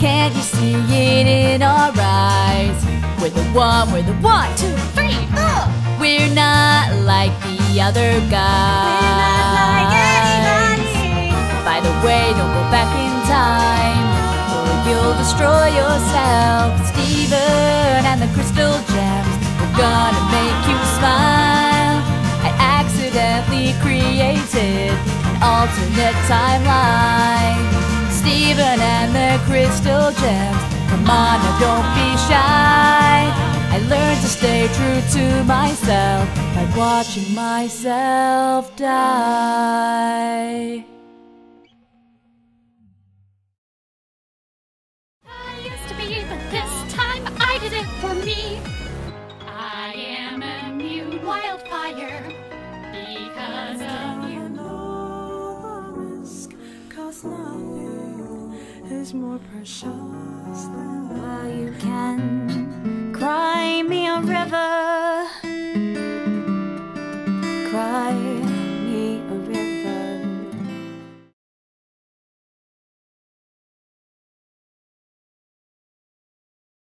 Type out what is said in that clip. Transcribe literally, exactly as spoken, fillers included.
Can't you see it in our eyes? We're the one, we're the one, two, three, uh! We're not like the other guys. We're not like anybody. By the way, don't go back in time, or you'll destroy yourself. Steven and the crystal gems, we're gonna make you smile. I accidentally created an alternate timeline. Steven and the crystal gems, come on now, don't be shy. I learned to stay true to myself by watching myself die. I used to be, but this time I did it for me. I am a new wildfire because of you. Cause nothing is more precious than Well, you can cry me a river,